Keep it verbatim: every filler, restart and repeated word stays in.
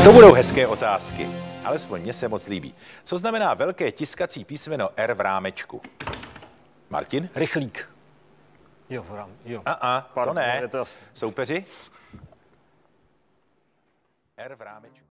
To budou hezké otázky. Alespoň mně se moc líbí. Co znamená velké tiskací písmeno R v rámečku? Martin? Rychlík. Jo, v rám, jo. A, a to Pardon, ne. je to jasný. Soupeři? R v rámečku.